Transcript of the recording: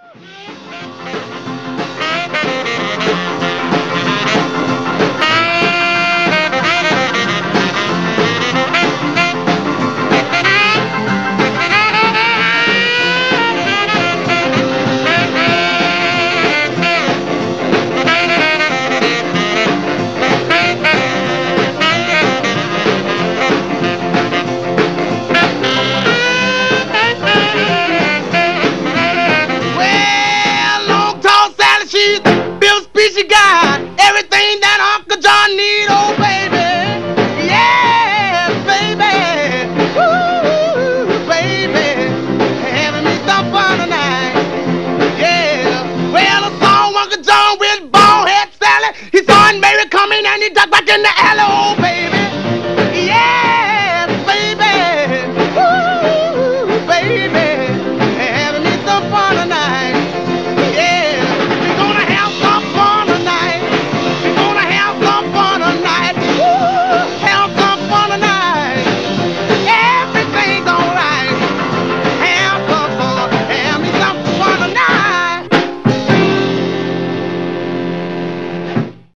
She got everything that Uncle John need, oh baby, yeah, baby, ooh, baby, having me some fun tonight, yeah. Well, I saw Uncle John with bald head Sally. He saw Aunt Mary coming and he ducked back in the alley.